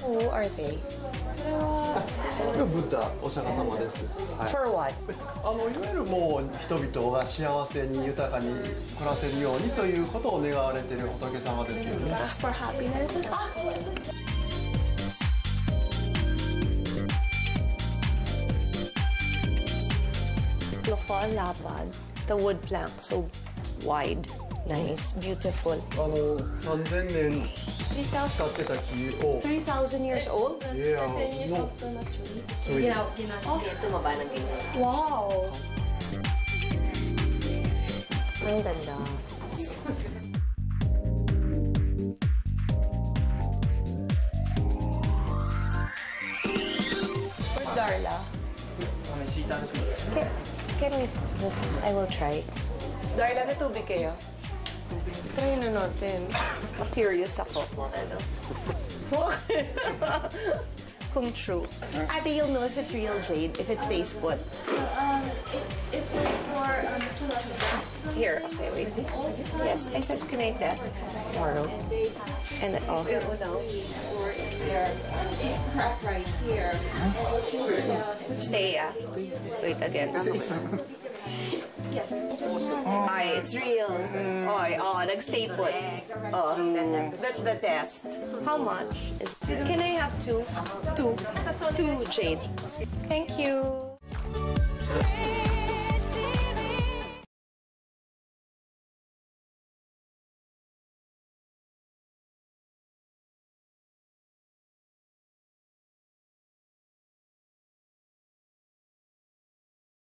Who are they? Buddha, お釈迦様です。はい、 For what? いわゆるもう人々が幸せに豊かに暮らせるようにということを願われている仏様ですよね。 For happiness? Look for a lapad. The wood plank so wide, nice, beautiful. 3000年経ってた木を 3,000 years old? Yeah, no. Sorry. Wow! Ang ganda. Where's Darla? Can we listen? I will try. Darla, may tubig kayo? Try na natin. Curious ako. Kung true. Ate, you'll know if it's real jade, if it stays put. It was for Here, okay, wait. Yes, I said, can I test? Tomorrow. And oh. right here. Stay, yeah. Wait, again. Yes. Ay, it's real. Nag-stay put. Oh, that's the test. How much? Can I have two? Two jade. Thank you.